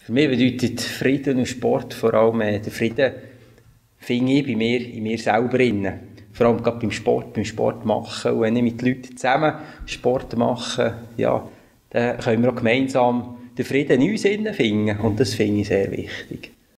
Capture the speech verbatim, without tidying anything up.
Für mich bedeutet Frieden und Sport vor allem äh, der Frieden, finde ich bei mir, in mir selber innen. Vor allem gerade beim Sport, beim Sport machen. Und wenn ich mit Leuten zusammen Sport mache, ja, dann können wir auch gemeinsam den Frieden in uns innen finden. Und das finde ich sehr wichtig.